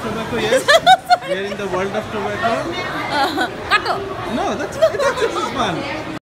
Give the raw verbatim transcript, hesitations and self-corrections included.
tobacco, yes. We are in the world of tobacco. Uh, Kato. No, that's, that's, that's fun.